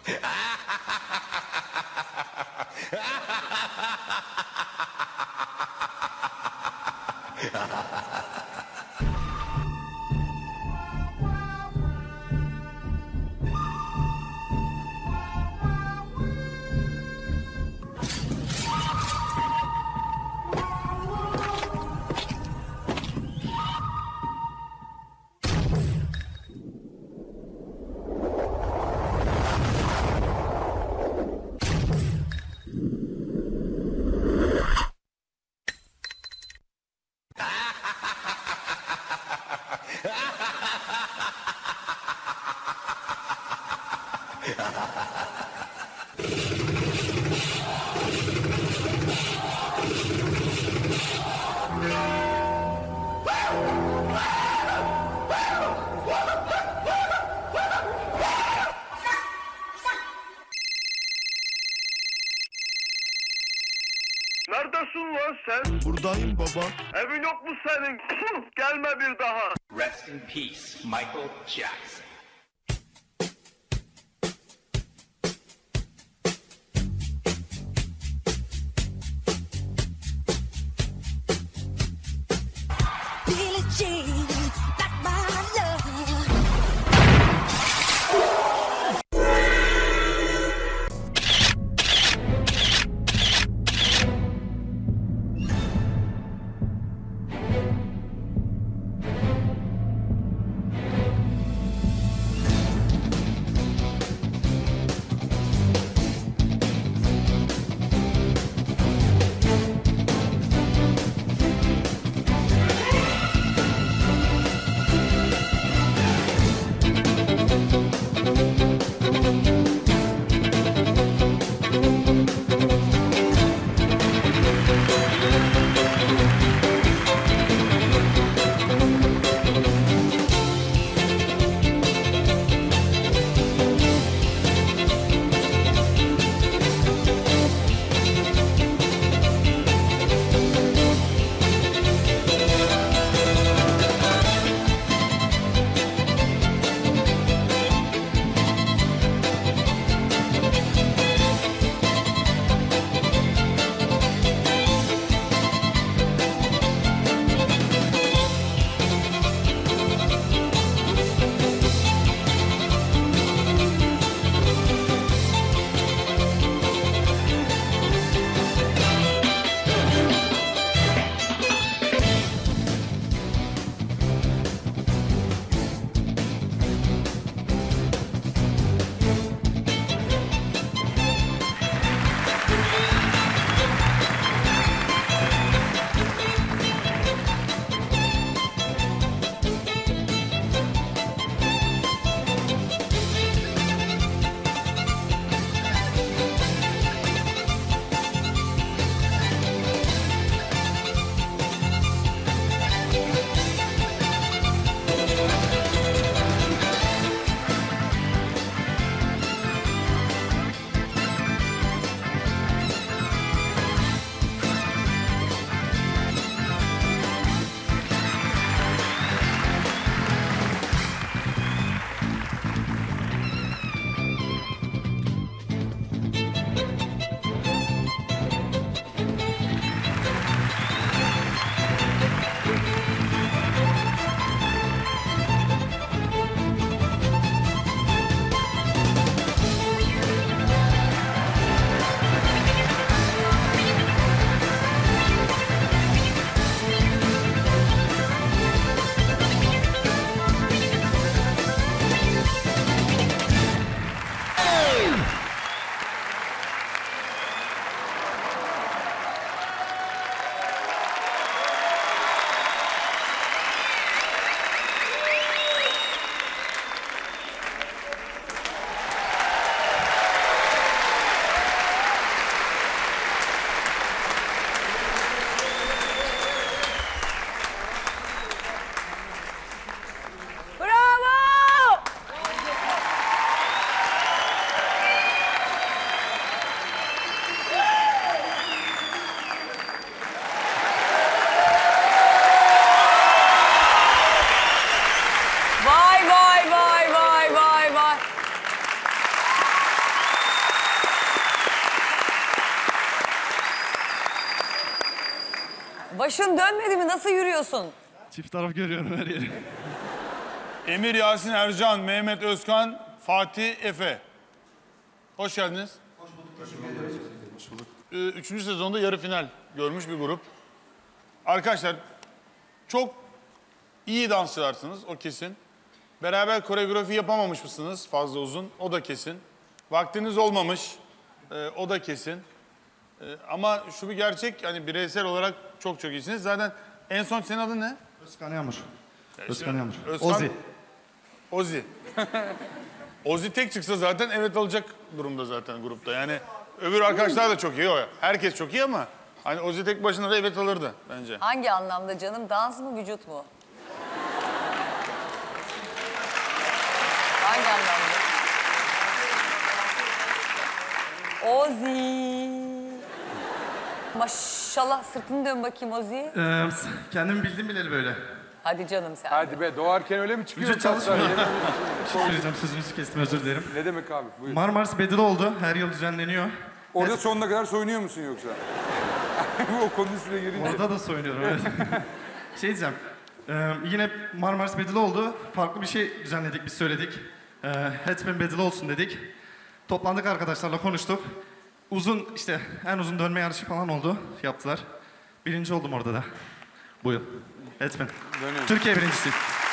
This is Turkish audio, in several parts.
Neredesin lan sen? Buradayım baba. Evin yok mu senin? Gelme bir daha. Rest in peace, Michael Jackson. Billie Jean, like my love. Başın dönmedi mi? Nasıl yürüyorsun? Çift taraf görüyorum her yeri. Emir, Yasin, Ercan, Mehmet Özkan, Fatih, Efe. Hoş geldiniz. Hoş bulduk. Üçüncü sezonda yarı final görmüş bir grup. Arkadaşlar çok iyi dansçılarsınız, o kesin. Beraber koreografi yapamamış mısınız fazla uzun, o da kesin. Vaktiniz olmamış, o da kesin. Ama şu bir gerçek, hani bireysel olarak çok iyisiniz. Zaten en son senin adın ne? Özkan Yağmur. Özkan Yağmur. Özkan- Ozi. Ozi. Ozi tek çıksa zaten evet alacak durumda zaten grupta. Yani öbür arkadaşlar da çok iyi. Herkes çok iyi ama hani Ozi tek başına da evet alırdı bence. Hangi anlamda canım? Dans mı, vücut mu? Hangi anlamda? Ozi. Maşallah, sırtını dön bakayım Ozi. Kendimi bildim bileli böyle. Hadi canım sen. Hadi be, doğarken öyle mi çıkıyor? Vücut çalışmıyor. Bir şey söyleyeceğim, sözünüzü kestim, özür dilerim. Ne demek abi? Buyur. Marmaris Battle oldu, her yıl düzenleniyor. Orada sonuna kadar soyunuyor musun yoksa? O konu üstüne girince. Orada da soyunuyorum, evet. Şey diyeceğim, yine Marmaris Battle oldu. Farklı bir şey düzenledik, biz söyledik. Headband Battle olsun dedik. Toplandık arkadaşlarla, konuştuk. Uzun, işte en uzun dönme yarışı falan oldu, yaptılar. Birinci oldum orada da. Bu yıl. Headband. Türkiye birincisi.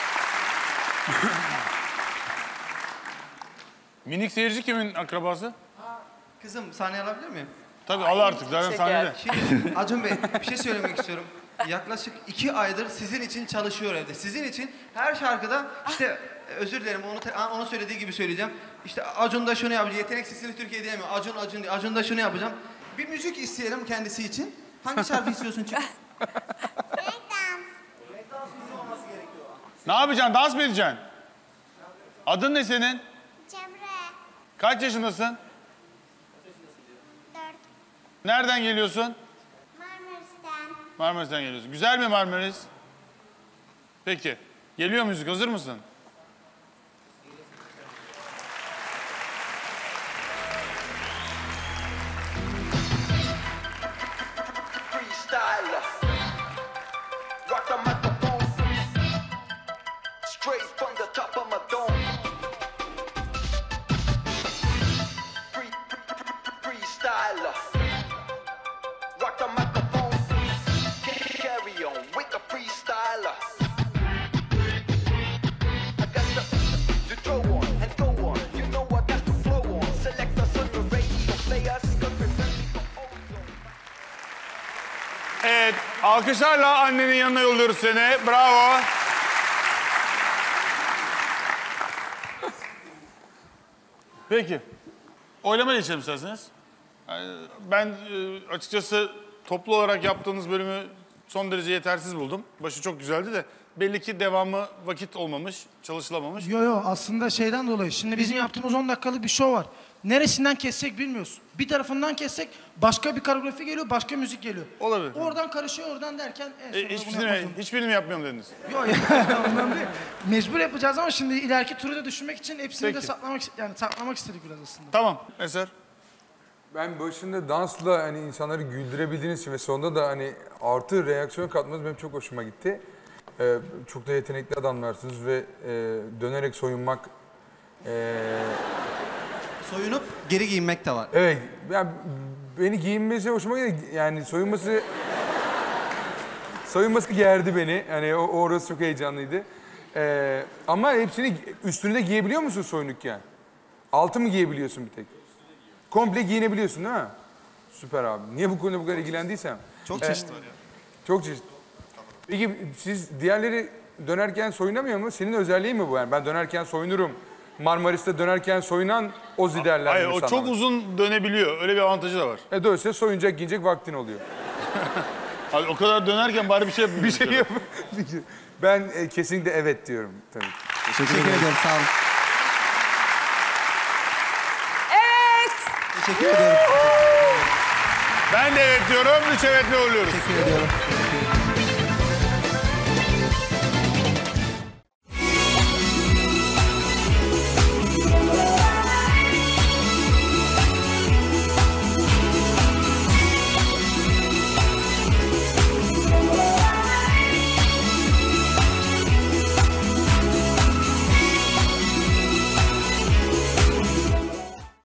Minik seyirci kimin akrabası? Kızım sahne alabilir miyim? Tabii al artık zaten sahnede. Şimdi Acun Bey bir şey söylemek istiyorum. Yaklaşık 2 aydır sizin için çalışıyor evde. Sizin için her şarkıda işte özür dilerim onu söylediği gibi söyleyeceğim. İşte Acun da şunu yapacak. Yetenek sesini Türkiye diyemiyor. Acun diye. Acun da şunu yapacağım. Bir müzik isteyelim kendisi için. Hangi şarkı istiyorsun çünkü? Ne yapacaksın? Dans mı edeceksin? Adın ne senin? Cemre, Kaç yaşındasın? 4, Nereden geliyorsun? Marmaris'ten. Marmaris'ten geliyorsun. Güzel mi Marmaris? Peki. Geliyor müzik. Hazır mısın? Freestyler. Rock the microphone. Straight from the top of my dome. Freestyler. Rock the microphone. Carry on with the freestyler. I got the throw on and go on. You know I got the flow on. Select us on the radio. Play us. Evet. Alkışlarla annenin yanına yolluyoruz seni. Bravo. Peki. Oylama geçelim isterseniz. Ben açıkçası toplu olarak yaptığınız bölümü son derece yetersiz buldum. Başı çok güzeldi de belli ki devamı vakit olmamış, çalışılamamış. Yo aslında şeyden dolayı. Şimdi bizim yaptığımız 10 dakikalık bir show var. Neresinden kessek bilmiyoruz. Bir tarafından kessek başka bir koreografi geliyor, başka müzik geliyor. Olabilir. Oradan karışıyor, oradan derken en sonunda bunu yapmak zorunda. Hiçbirini mi yapmayalım dediniz? Yok ondan değil. Mecbur yapacağız ama şimdi ileriki turu da düşünmek için hepsini de Peki. saklamak istedik biraz aslında. Tamam Eser. Ben başında dansla hani insanları güldürebildiğiniz için ve sonunda da hani artı reaksiyon katmanız benim çok hoşuma gitti. Çok da yetenekli adamlarsınız ve dönerek soyunmak... Soyunup geri giyinmek de var. Evet, yani beni giyinmesi hoşuma gitti. Yani soyunması gerdi beni. Yani orası çok heyecanlıydı. Ama hepsini üstünü de giyebiliyor musun soyunukken? Altı mı giyebiliyorsun bir tek? Komple giyinebiliyorsun değil mi? Süper abi. Niye bu konuda bu kadar ilgilendiysem? Çok çeşitli var. Çok çeşitli. Peki siz diğerleri dönerken soyunamıyor mu? Senin özelliğin mi bu yani? Ben dönerken soyunurum. Marmaris'te dönerken soyunan Ozi derler. Hayır, o çok uzun dönebiliyor. Öyle bir avantajı da var. Dolayısıyla soyunacak, giyecek vaktin oluyor. Abi o kadar dönerken bari bir şey yapayım. Bir şey yap. Ben kesinlikle evet diyorum tabii. Teşekkür ederim. Sağ olun. Evet. Teşekkür ederim. Ben de evet diyorum. 3 evetle oluyoruz. Teşekkür ediyorum.